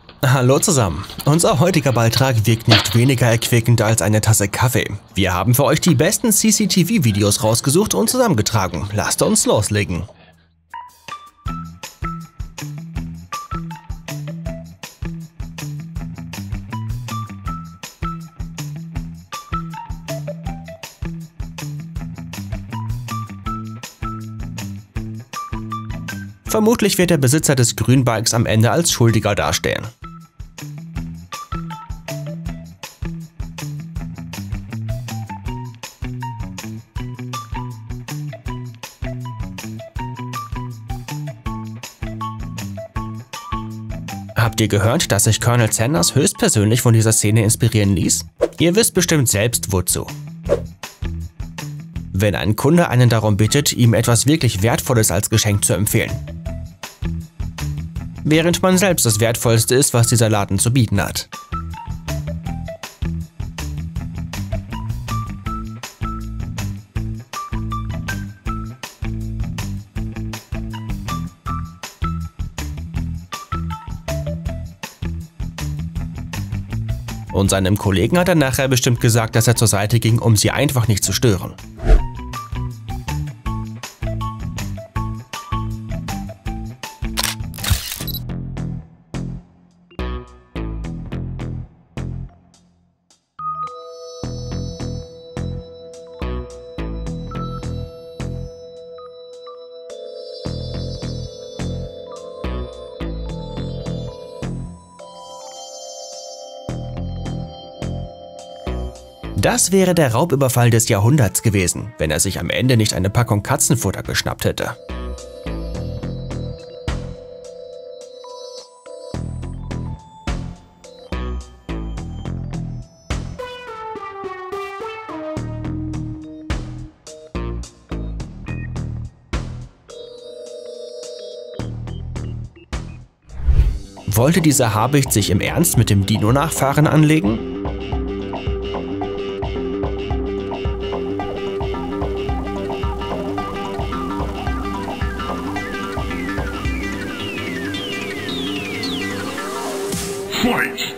Hallo zusammen. Unser heutiger Beitrag wirkt nicht weniger erquickend als eine Tasse Kaffee. Wir haben für euch die besten CCTV-Videos rausgesucht und zusammengetragen. Lasst uns loslegen. Vermutlich wird der Besitzer des Grünbikes am Ende als Schuldiger dastehen. Habt ihr gehört, dass sich Colonel Sanders höchstpersönlich von dieser Szene inspirieren ließ? Ihr wisst bestimmt selbst wozu. Wenn ein Kunde einen darum bittet, ihm etwas wirklich Wertvolles als Geschenk zu empfehlen. Während man selbst das Wertvollste ist, was dieser Laden zu bieten hat. Und seinem Kollegen hat er nachher bestimmt gesagt, dass er zur Seite ging, um sie einfach nicht zu stören. Das wäre der Raubüberfall des Jahrhunderts gewesen, wenn er sich am Ende nicht eine Packung Katzenfutter geschnappt hätte. Wollte dieser Habicht sich im Ernst mit dem Dino-Nachfahren anlegen? Fight!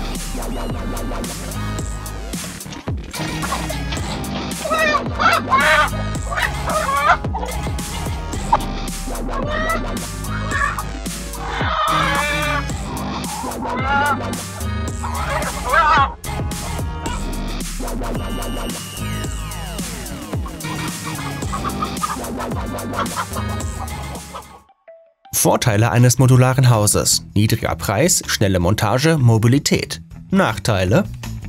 Vorteile eines modularen Hauses: niedriger Preis, schnelle Montage, Mobilität. Nachteile: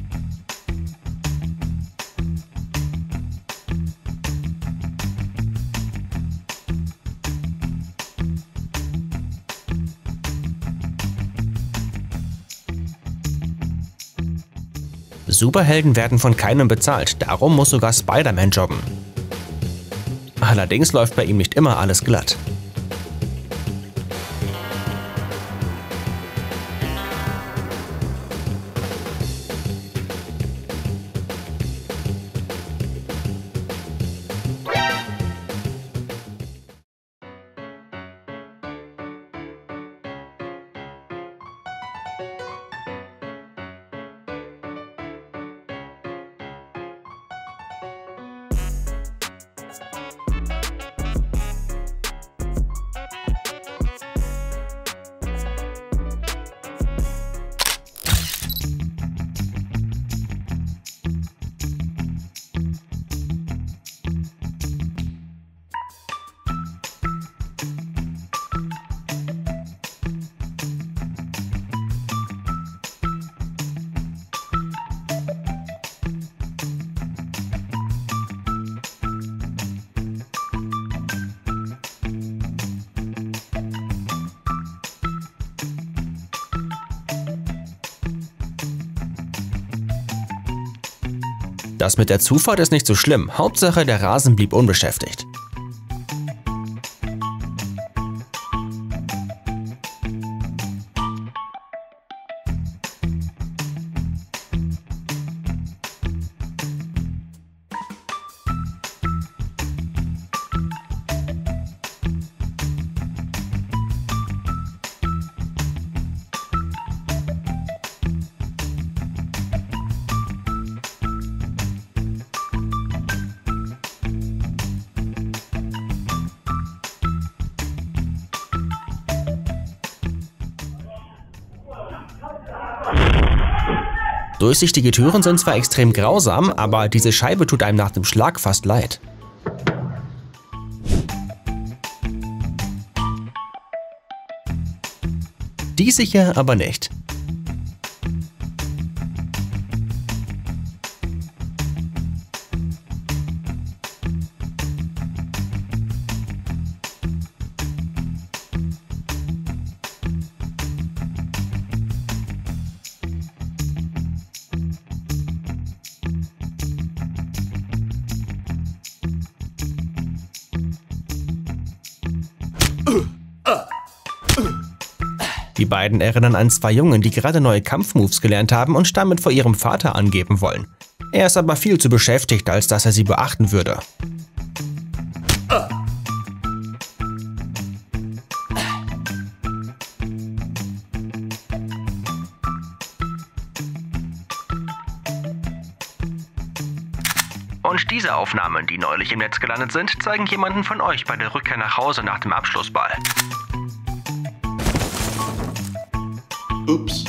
Superhelden werden von keinem bezahlt, darum muss sogar Spider-Man jobben. Allerdings läuft bei ihm nicht immer alles glatt. Das mit der Zufahrt ist nicht so schlimm, Hauptsache der Rasen blieb unbeschäftigt. Durchsichtige Türen sind zwar extrem grausam, aber diese Scheibe tut einem nach dem Schlag fast leid. Die sicher aber nicht. Die beiden erinnern an zwei Jungen, die gerade neue Kampfmoves gelernt haben und damit vor ihrem Vater angeben wollen. Er ist aber viel zu beschäftigt, als dass er sie beachten würde. Und diese Aufnahmen, die neulich im Netz gelandet sind, zeigen jemanden von euch bei der Rückkehr nach Hause nach dem Abschlussball. Ups.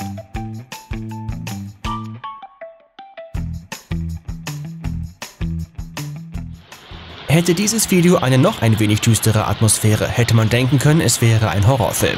Hätte dieses Video eine noch ein wenig düstere Atmosphäre, hätte man denken können, es wäre ein Horrorfilm.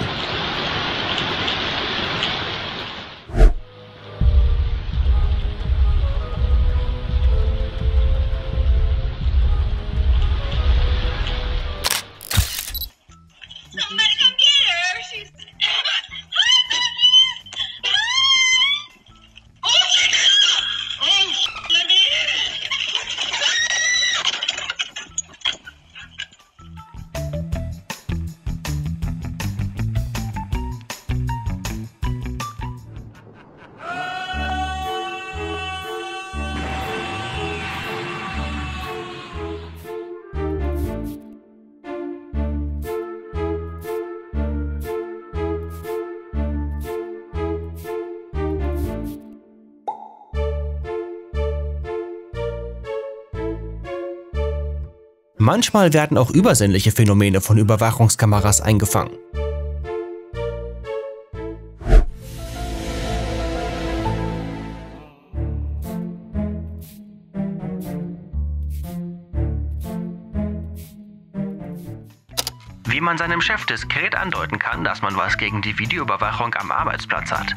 Manchmal werden auch übersinnliche Phänomene von Überwachungskameras eingefangen. Wie man seinem Chef diskret andeuten kann, dass man was gegen die Videoüberwachung am Arbeitsplatz hat.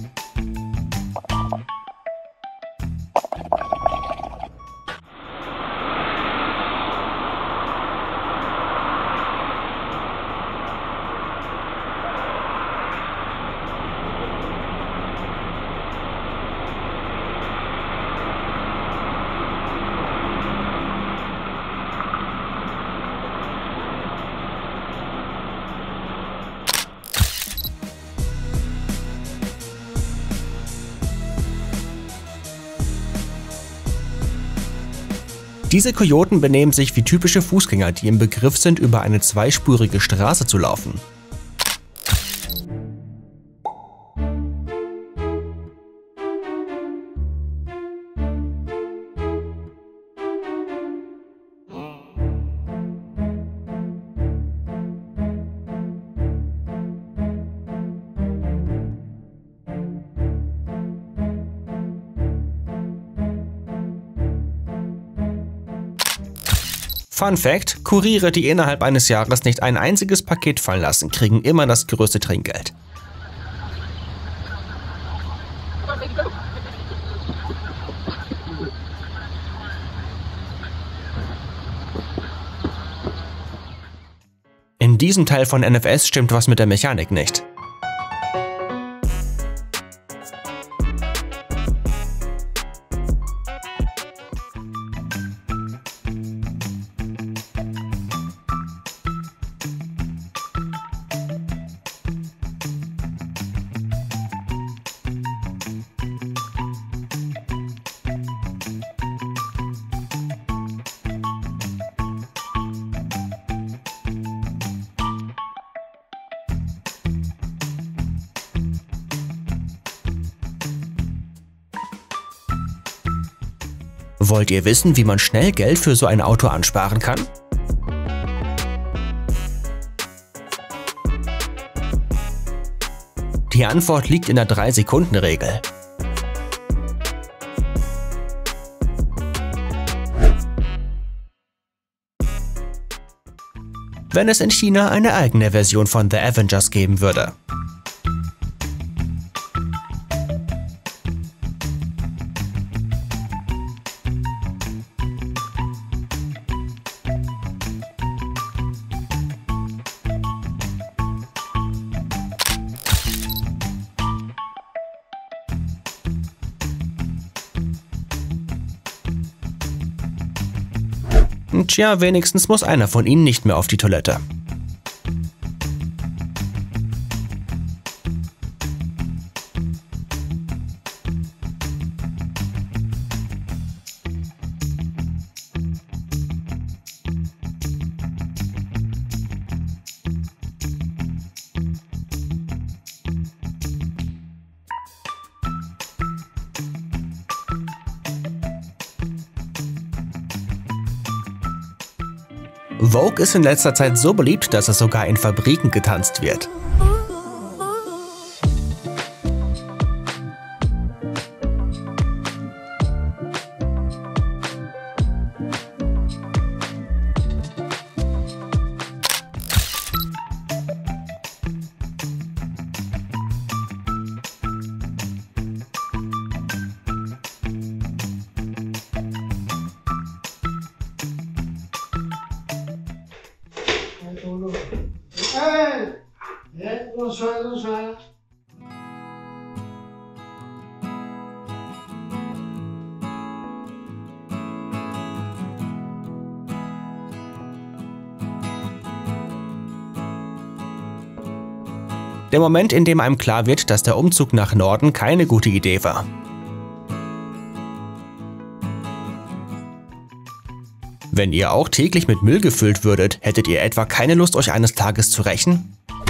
Diese Kojoten benehmen sich wie typische Fußgänger, die im Begriff sind, über eine zweispurige Straße zu laufen. Fun Fact: Kuriere, die innerhalb eines Jahres nicht ein einziges Paket fallen lassen, kriegen immer das größte Trinkgeld. In diesem Teil von NFS stimmt was mit der Mechanik nicht. Wollt ihr wissen, wie man schnell Geld für so ein Auto ansparen kann? Die Antwort liegt in der 3-Sekunden-Regel. wenn es in China eine eigene Version von The Avengers geben würde. Tja, wenigstens muss einer von ihnen nicht mehr auf die Toilette. Vogue ist in letzter Zeit so beliebt, dass es sogar in Fabriken getanzt wird. Der Moment, in dem einem klar wird, dass der Umzug nach Norden keine gute Idee war. Wenn ihr auch täglich mit Müll gefüllt würdet, hättet ihr etwa keine Lust, euch eines Tages zu rächen?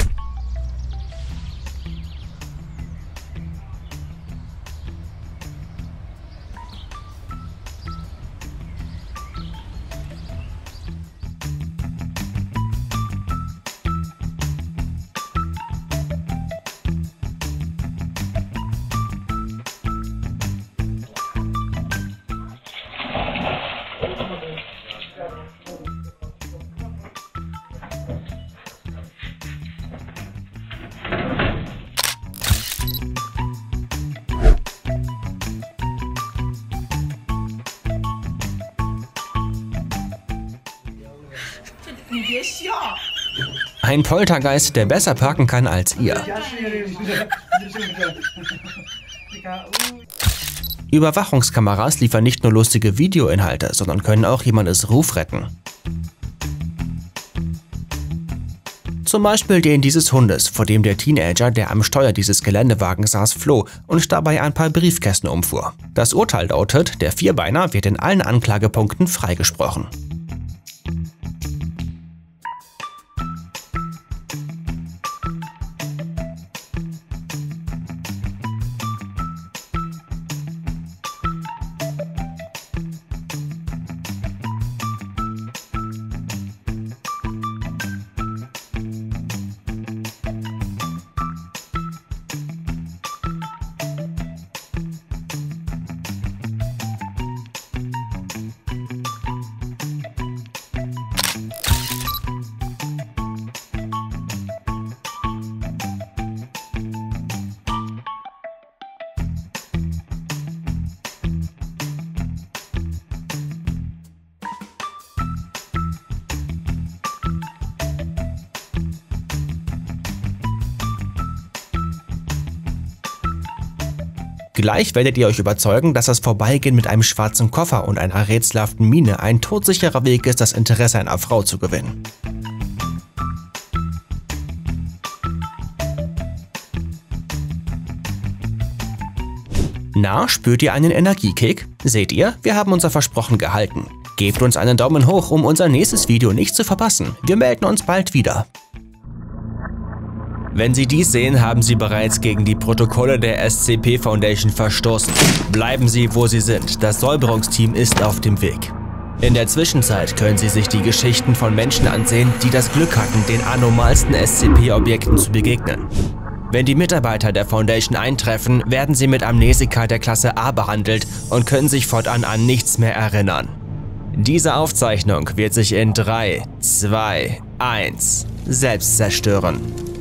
Ein Poltergeist, der besser parken kann als ihr. Überwachungskameras liefern nicht nur lustige Videoinhalte, sondern können auch jemandes Ruf retten. Zum Beispiel den dieses Hundes, vor dem der Teenager, der am Steuer dieses Geländewagens saß, floh und dabei ein paar Briefkästen umfuhr. Das Urteil lautet, der Vierbeiner wird in allen Anklagepunkten freigesprochen. Gleich werdet ihr euch überzeugen, dass das Vorbeigehen mit einem schwarzen Koffer und einer rätselhaften Miene ein todsicherer Weg ist, das Interesse einer Frau zu gewinnen. Na, spürt ihr einen Energiekick? Seht ihr, wir haben unser Versprochen gehalten. Gebt uns einen Daumen hoch, um unser nächstes Video nicht zu verpassen. Wir melden uns bald wieder. Wenn Sie dies sehen, haben Sie bereits gegen die Protokolle der SCP Foundation verstoßen. Bleiben Sie, wo Sie sind. Das Säuberungsteam ist auf dem Weg. In der Zwischenzeit können Sie sich die Geschichten von Menschen ansehen, die das Glück hatten, den anormalsten SCP-Objekten zu begegnen. Wenn die Mitarbeiter der Foundation eintreffen, werden sie mit Amnesika der Klasse A behandelt und können sich fortan an nichts mehr erinnern. Diese Aufzeichnung wird sich in 3, 2, 1 selbst zerstören.